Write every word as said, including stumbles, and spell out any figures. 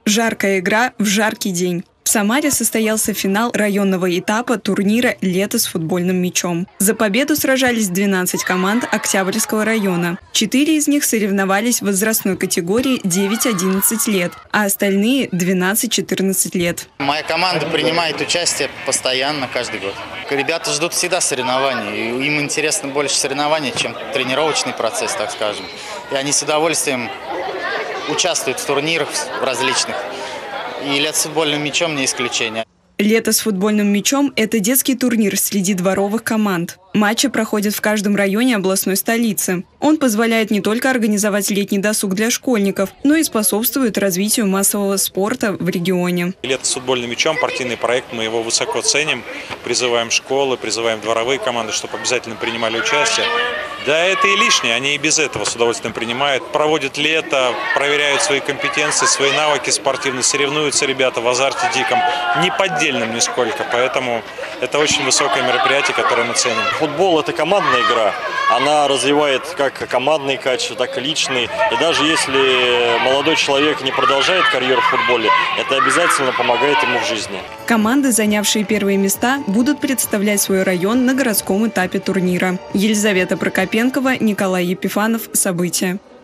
Жаркая игра в жаркий день. В Самаре состоялся финал районного этапа турнира «Лето с футбольным мячом». За победу сражались двенадцать команд Октябрьского района. Четыре из них соревновались в возрастной категории девять-одиннадцать лет, а остальные – двенадцать-четырнадцать лет. Моя команда принимает участие постоянно, каждый год. Ребята ждут всегда соревнований. Им интересно больше соревнований, чем тренировочный процесс, так скажем. И они с удовольствием участвуют в турнирах различных. И «Лето с футбольным мячом» не исключение. «Лето с футбольным мячом» – это детский турнир среди дворовых команд. Матчи проходят в каждом районе областной столицы. Он позволяет не только организовать летний досуг для школьников, но и способствует развитию массового спорта в регионе. «Лето с футбольным мячом» – партийный проект, мы его высоко ценим. Призываем школы, призываем дворовые команды, чтобы обязательно принимали участие. Да, это и лишнее, они и без этого с удовольствием принимают. Проводят лето, проверяют свои компетенции, свои навыки спортивные, соревнуются ребята в азарте диком, не поддельном нисколько. Поэтому это очень высокое мероприятие, которое мы ценим. Футбол – это командная игра. Она развивает как командные качества, так и личные. И даже если молодой человек не продолжает карьеру в футболе, это обязательно помогает ему в жизни. Команды, занявшие первые места, будут представлять свой район на городском этапе турнира. Елизавета Прокопенкова, Николай Епифанов. События.